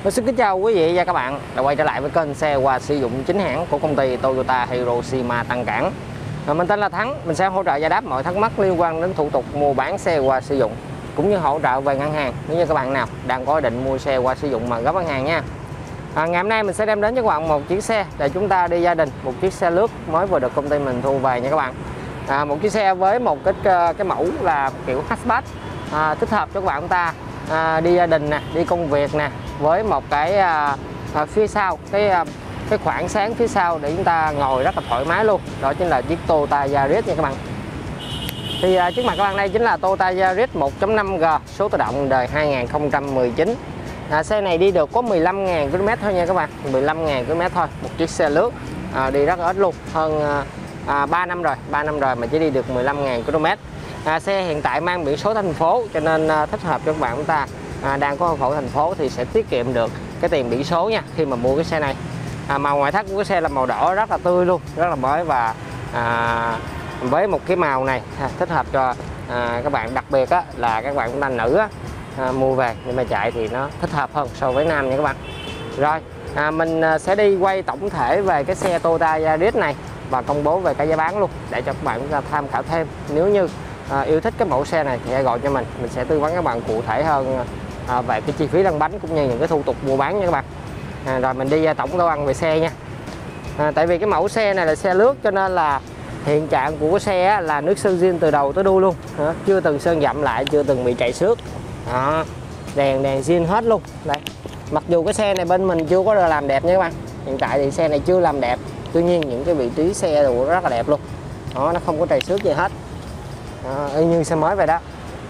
Xin kính chào quý vị và các bạn đã quay trở lại với kênh xe qua sử dụng chính hãng của công ty Toyota Hiroshima Tân Cảng. Mình tên là Thắng, mình sẽ hỗ trợ giải đáp mọi thắc mắc liên quan đến thủ tục mua bán xe qua sử dụng, cũng như hỗ trợ về ngân hàng nếu như các bạn nào đang có ý định mua xe qua sử dụng mà gấp ngân hàng nha. Ngày hôm nay mình sẽ đem đến cho các bạn một chiếc xe để chúng ta đi gia đình, một chiếc xe lướt mới vừa được công ty mình thu về nha các bạn. Một chiếc xe với một cái mẫu là kiểu hatchback, thích hợp cho các bạn chúng ta đi gia đình nè, đi công việc nè, với một cái phía sau cái khoảng sáng phía sau để chúng ta ngồi rất là thoải mái luôn. Đó chính là chiếc Toyota Yaris nha các bạn. Thì trước mặt các bạn đây chính là Toyota Yaris 1.5G số tự động đời 2019. Xe này đi được có 15.000 km thôi nha các bạn, 15.000 km thôi, một chiếc xe lướt đi rất ít luôn, hơn 3 năm rồi mà chỉ đi được 15.000 km. Xe hiện tại mang biển số thành phố cho nên thích hợp cho các bạn chúng ta đang có hộ khẩu thành phố thì sẽ tiết kiệm được cái tiền biển số nha khi mà mua cái xe này. Màu ngoại thất của cái xe là màu đỏ rất là tươi luôn, rất là mới, và với một cái màu này thích hợp cho các bạn, đặc biệt là các bạn chúng ta nữ mua về nhưng mà chạy thì nó thích hợp hơn so với nam nha các bạn. Rồi mình sẽ đi quay tổng thể về cái xe Toyota Yaris này và công bố về cái giá bán luôn để cho các bạn chúng ta tham khảo thêm. Nếu như yêu thích cái mẫu xe này thì hãy gọi cho mình sẽ tư vấn các bạn cụ thể hơn về cái chi phí lăn bánh cũng như những cái thủ tục mua bán nha các bạn. Rồi mình đi tổng quan về xe nha. Tại vì cái mẫu xe này là xe lướt cho nên là hiện trạng của cái xe là nước sơn zin từ đầu tới đuôi luôn, chưa từng sơn dặm lại, chưa từng bị chạy xước. Đèn zin hết luôn. Đây, mặc dù cái xe này bên mình chưa có làm đẹp nha các bạn, hiện tại thì xe này chưa làm đẹp, tuy nhiên những cái vị trí xe đều rất là đẹp luôn. Nó không có trầy xước gì hết, y như xe mới vậy đó.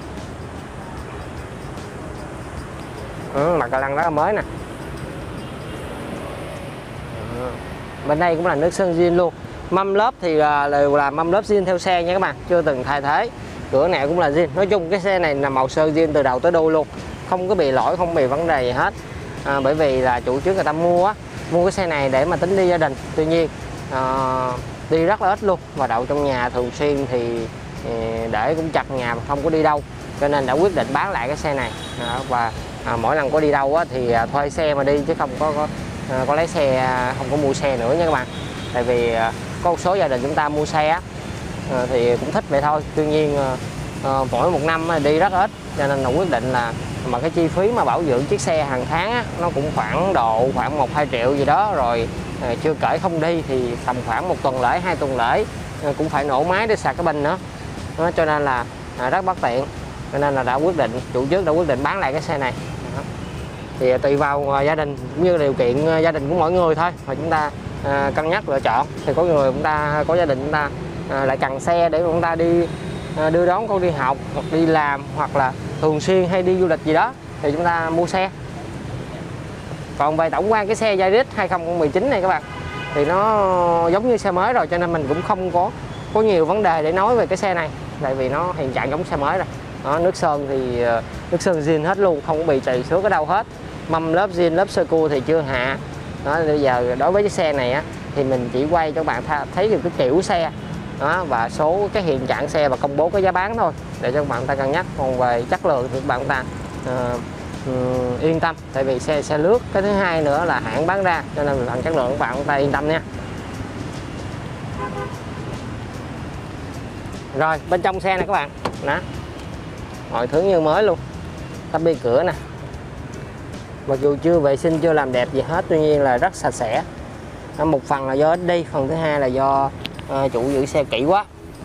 Mặt cà lăng rất là mới nè. Bên đây cũng là nước sơn zin luôn. Mâm lớp thì đều là mâm lớp zin theo xe nha các bạn, chưa từng thay thế. Cửa nẹo cũng là zin. Nói chung cái xe này là màu sơn zin từ đầu tới đuôi luôn, không có bị lỗi, không bị vấn đề gì hết. Bởi vì là chủ trước người ta mua cái xe này để mà tính đi gia đình, tuy nhiên đi rất là ít luôn, và đậu trong nhà thường xuyên thì để cũng chặt nhà mà không có đi đâu, cho nên đã quyết định bán lại cái xe này. Và mỗi lần có đi đâu thì thuê xe mà đi chứ không có lấy xe, không có mua xe nữa nha các bạn. Tại vì có một số gia đình chúng ta mua xe thì cũng thích vậy thôi, tuy nhiên mỗi một năm đi rất ít, cho nên là quyết định là mà cái chi phí mà bảo dưỡng chiếc xe hàng tháng nó cũng khoảng 1-2 triệu gì đó, rồi chưa kể không đi thì tầm khoảng 1 tuần lễ 2 tuần lễ cũng phải nổ máy để sạc cái pin nữa. Cho nên là rất bất tiện, cho nên là chủ trước đã quyết định bán lại cái xe này. Thì tùy vào gia đình cũng như điều kiện gia đình của mỗi người thôi mà chúng ta cân nhắc lựa chọn. Thì có người chúng ta có gia đình chúng ta lại cần xe để chúng ta đi đưa đón con đi học hoặc đi làm, hoặc là thường xuyên hay đi du lịch gì đó thì chúng ta mua xe. Còn về tổng quan cái xe Yaris 2019 này các bạn thì nó giống như xe mới rồi, cho nên mình cũng không có nhiều vấn đề để nói về cái xe này, tại vì nó hiện trạng giống xe mới rồi. Nước sơn thì nước sơn zin hết luôn, không có bị trầy xước ở đâu hết. Mâm lớp zin, lớp sơ cua thì chưa hạ. Bây giờ đối với cái xe này thì mình chỉ quay cho các bạn thấy được cái kiểu xe và số cái hiện trạng xe và công bố cái giá bán thôi để cho các bạn ta cân nhắc. Còn về chất lượng thì các bạn ta yên tâm, tại vì xe lướt. Cái thứ hai nữa là hãng bán ra, cho nên phần chất lượng các bạn ta yên tâm nha. Rồi bên trong xe này các bạn đó, mọi thứ như mới luôn. Tắp bi cửa nè, mặc dù chưa vệ sinh chưa làm đẹp gì hết, tuy nhiên là rất sạch sẽ. Một phần là do ít đi, phần thứ hai là do chủ giữ xe kỹ quá.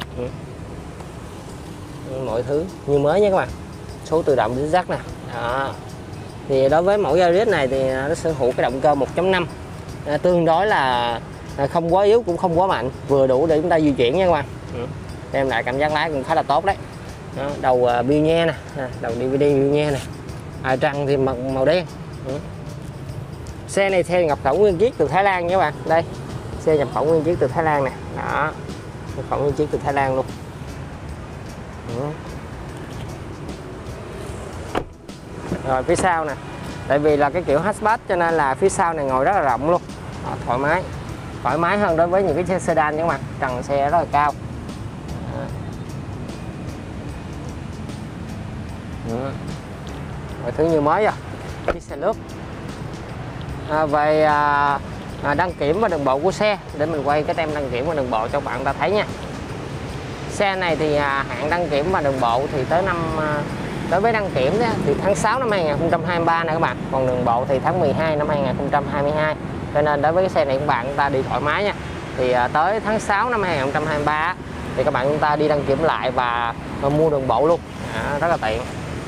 Mọi thứ như mới nha các bạn. Số tự động zigzag nè. Thì đối với mẫu Yaris này thì nó sở hữu cái động cơ 1.5, tương đối là không quá yếu cũng không quá mạnh, vừa đủ để chúng ta di chuyển nha các bạn. Đem lại cảm giác lái cũng khá là tốt đấy. Đầu biêu nhe nè, đầu DVD biêu nhe nè, trăng thì màu đen. Xe này xe nhập khẩu nguyên chiếc từ Thái Lan nha các bạn. Đây, xe nhập khẩu nguyên chiếc từ Thái Lan nè. Đó, nhập khẩu nguyên chiếc từ Thái Lan luôn. Rồi phía sau nè, tại vì là cái kiểu hatchback cho nên là phía sau này ngồi rất là rộng luôn. Thoải mái hơn đối với những cái xe sedan nha các bạn. Trần xe rất là cao. Mọi thứ như mới rồi. Chiếc xe lướt về đăng kiểm và đường bộ của xe, để mình quay cái tem đăng kiểm và đường bộ cho bạn ta thấy nha. Xe này thì hạn đăng kiểm và đường bộ thì đối với đăng kiểm thì tháng 6 năm 2023 nè các bạn, còn đường bộ thì tháng 12 năm 2022. Cho nên đối với cái xe này các bạn ta đi thoải mái nha. Thì tới tháng 6 năm 2023 thì các bạn chúng ta đi đăng kiểm lại và mua đường bộ luôn, rất là tiện.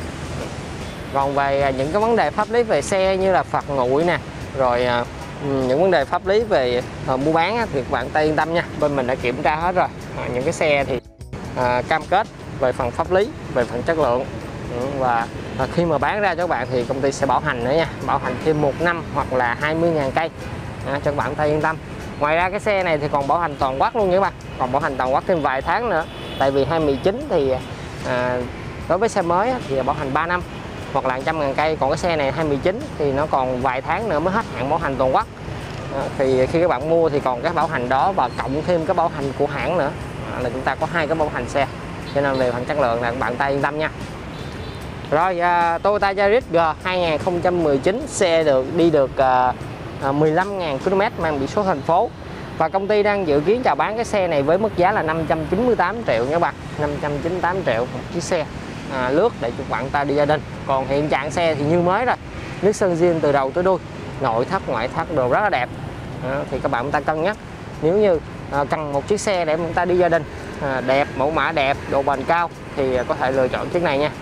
Còn về những cái vấn đề pháp lý về xe như là phạt nguội nè, rồi những vấn đề pháp lý về mua bán thì các bạn ta yên tâm nha, bên mình đã kiểm tra hết rồi. Những cái xe thì cam kết về phần pháp lý, về phần chất lượng, và khi mà bán ra cho các bạn thì công ty sẽ bảo hành nữa nha, bảo hành thêm 1 năm hoặc là 20.000 cây cho các bạn ta yên tâm. Ngoài ra cái xe này thì còn bảo hành toàn quốc luôn nha các bạn, còn bảo hành toàn quốc thêm vài tháng nữa. Tại vì 2019 thì đối với xe mới thì bảo hành 3 năm hoặc là 100.000 cây, còn cái xe này 2019 thì nó còn vài tháng nữa mới hết hạn bảo hành toàn quốc. Thì khi các bạn mua thì còn cái bảo hành đó và cộng thêm cái bảo hành của hãng nữa, là chúng ta có 2 cái bảo hành xe. Cho nên về phần chất lượng là các bạn ta yên tâm nha. Rồi Toyota Yaris G 2019 xe đi được 15.000 km, mang biển số thành phố. Và công ty đang dự kiến chào bán cái xe này với mức giá là 598 triệu nha các bạn, 598 triệu một chiếc xe lướt để cho bạn ta đi gia đình. Còn hiện trạng xe thì như mới rồi, nước sơn zin từ đầu tới đuôi, nội thất ngoại thất đều rất là đẹp. Thì các bạn ta cân nhắc, nếu như cần một chiếc xe để chúng ta đi gia đình đẹp, mẫu mã đẹp, độ bền cao thì có thể lựa chọn chiếc này nha.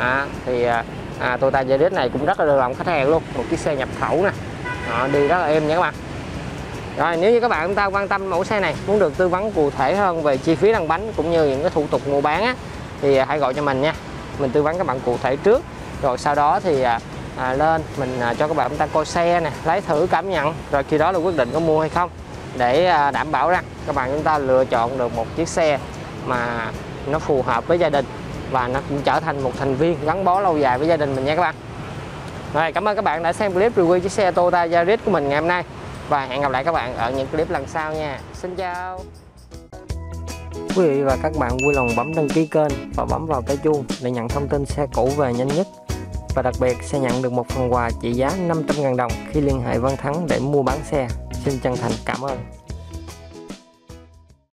Toyota Yaris này cũng rất là được lòng khách hàng luôn, một chiếc xe nhập khẩu nè, đi rất là êm nha các bạn. Rồi nếu như các bạn chúng ta quan tâm mẫu xe này, muốn được tư vấn cụ thể hơn về chi phí lăn bánh cũng như những cái thủ tục mua bán thì hãy gọi cho mình nha, mình tư vấn các bạn cụ thể trước, rồi sau đó thì lên mình cho các bạn chúng ta coi xe nè, lái thử cảm nhận, rồi khi đó là quyết định có mua hay không, để đảm bảo rằng các bạn chúng ta lựa chọn được một chiếc xe mà nó phù hợp với gia đình và nó cũng trở thành một thành viên gắn bó lâu dài với gia đình mình nha các bạn. Rồi, cảm ơn các bạn đã xem clip review chiếc xe Toyota Yaris của mình ngày hôm nay, và hẹn gặp lại các bạn ở những clip lần sau nha. Xin chào. Quý vị và các bạn vui lòng bấm đăng ký kênh và bấm vào cái chuông để nhận thông tin xe cũ về nhanh nhất. Và đặc biệt sẽ nhận được một phần quà trị giá 500.000 đồng khi liên hệ Văn Thắng để mua bán xe. Xin chân thành cảm ơn.